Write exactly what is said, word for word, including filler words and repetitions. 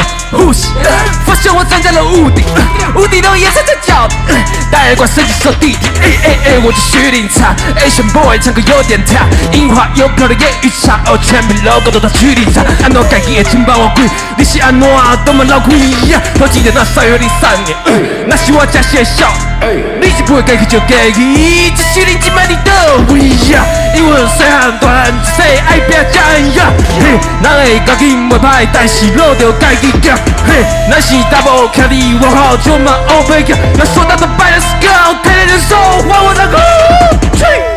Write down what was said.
呼吸，发现我站在了屋顶，屋顶都也踩在脚底，戴耳冠升级手弟弟，哎哎哎，我是徐林茶 ，Asian boy 唱歌有点跳，樱花有飘的夜雨茶，哦，全屏 logo 都到徐林茶，安怎家己的钱帮我开，你是安怎都嘛老亏呀？我记得那三月零三年，那是我真实的笑，你是不会家己就家己，这徐林今摆你倒位呀？因为细汉大汉一世爱拼才会呀，嘿，人会家己袂歹，但是路着家己行，嘿，咱是 double 徛伫外口就嘛后背行，要说到的白的 scout，天天人手换我那个。